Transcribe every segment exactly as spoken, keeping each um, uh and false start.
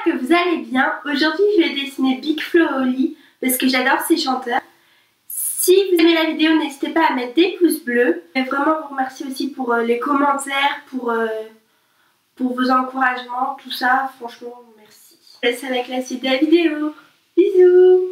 que vous allez bien. Aujourd'hui je vais dessiner Big Flo et Oli parce que j'adore ces chanteurs. Si vous aimez la vidéo, n'hésitez pas à mettre des pouces bleus. Je vais vraiment vous remercier aussi pour euh, les commentaires, pour, euh, pour vos encouragements, tout ça. Franchement, merci. Je vous laisse avec la suite de la vidéo. Bisous.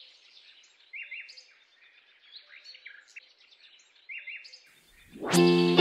You